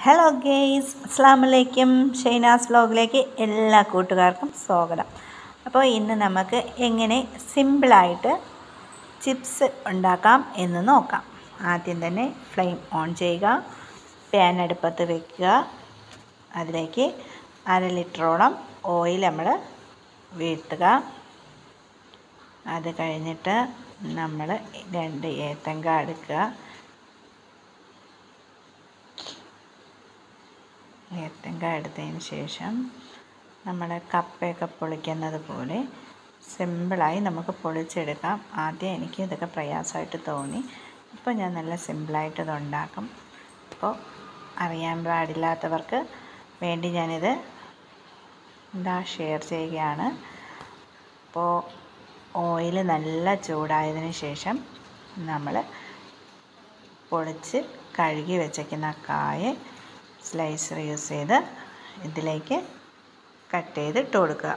Hello guys, അസ്സാം വലൈക്കും. ഷൈനാസ് വ്ലോഗിലേക്ക് എല്ലാ കൂട്ടുകാർക്കും സ്വാഗതം. അപ്പോൾ ഇന്ന് നമുക്ക് എങ്ങനെ സിമ്പിളായിട്ട് ചിപ്സ് ഉണ്ടാക്കാം എന്ന് നോക്കാം. ആദ്യം തന്നെ ഫ്ലെയിം ഓൺ ചെയ്യുക, പാൻ അടുപ്പത്ത് വയ്ക്കുക. അതിലേക്ക് 1/2 ലിറ്ററോളം ഓയിൽ നമ്മൾ വീഴ്ത്തുക. അത് കഴിഞ്ഞിട്ട് നമ്മൾ 2 ഏത്തങ്ക എടുക്കുക. ഏത്തങ്ക എടുത്തതിന് ശേഷം നമ്മൾ കപ്പയൊക്കെ പൊളിക്കുന്നത് പോലെ സിമ്പിളായി നമുക്ക് പൊളിച്ചെടുക്കാം. ആദ്യം എനിക്ക് ഇതൊക്കെ പ്രയാസമായിട്ട് തോന്നി. ഇപ്പോൾ ഞാൻ നല്ല സിമ്പിളായിട്ട് ഇത് ഉണ്ടാക്കും. അപ്പോൾ അറിയാൻ പാടില്ലാത്തവർക്ക് വേണ്ടി ഞാനിത് ഷെയർ ചെയ്യുകയാണ്. അപ്പോൾ ഓയിൽ നല്ല ചൂടായതിന് ശേഷം നമ്മൾ പൊളിച്ച് കഴുകി വെച്ചേക്കുന്ന കായ സ്ലൈസർ യൂസ് ചെയ്ത് ഇതിലേക്ക് കട്ട് ചെയ്തിട്ട് കൊടുക്കുക.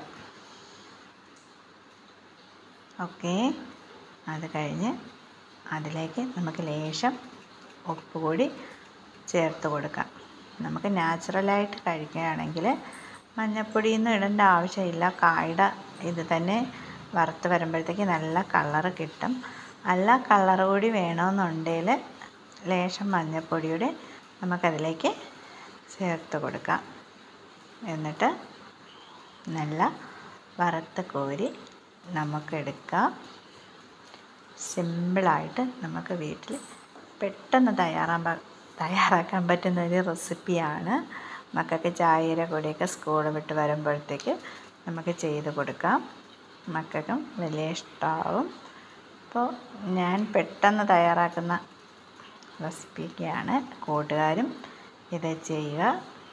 ഓക്കെ, അത് കഴിഞ്ഞ് അതിലേക്ക് നമുക്ക് ലേശം ഉപ്പ് കൂടി ചേർത്ത് കൊടുക്കാം. നമുക്ക് നാച്ചുറലായിട്ട് കഴിക്കുകയാണെങ്കിൽ മഞ്ഞൾപ്പൊടിയൊന്നും ഇടേണ്ട ആവശ്യമില്ല. കായുടെ ഇത് തന്നെ വറുത്ത് വരുമ്പോഴത്തേക്ക് നല്ല കളറ് കിട്ടും. നല്ല കളറ് കൂടി വേണമെന്നുണ്ടെങ്കിൽ ലേശം മഞ്ഞൾപ്പൊടിയുടെ നമുക്കതിലേക്ക് ചേർത്ത് കൊടുക്കാം. എന്നിട്ട് നല്ല വറുത്ത് കോരി നമുക്കെടുക്കാം. സിമ്പിളായിട്ട് നമുക്ക് വീട്ടിൽ പെട്ടെന്ന് തയ്യാറാക്കാൻ പറ്റുന്ന ഒരു റെസിപ്പിയാണ്. മക്കൾക്ക് ചായയുടെ കൂടെയൊക്കെ സ്കൂൾ വിട്ട് വരുമ്പോഴത്തേക്ക് നമുക്ക് ചെയ്ത് കൊടുക്കാം. മക്കൾക്കും വലിയ ഇഷ്ടമാവും. അപ്പോൾ ഞാൻ പെട്ടെന്ന് തയ്യാറാക്കുന്ന റെസിപ്പിയൊക്കെയാണ്. കൂട്ടുകാരും ഇത് ചെയ്യുക.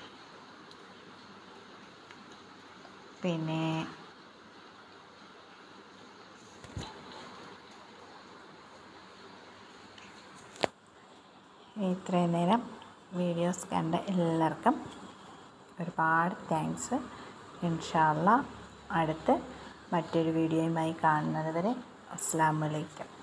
പിന്നെ ഇത്രയും നേരം വീഡിയോസ് കണ്ട എല്ലാവർക്കും ഒരുപാട് താങ്ക്സ്. ഇൻഷാ അല്ലാഹ് അടുത്ത് മറ്റൊരു വീഡിയോയുമായി കാണുന്നത് വരെ അസ്സലാമു അലൈക്കും.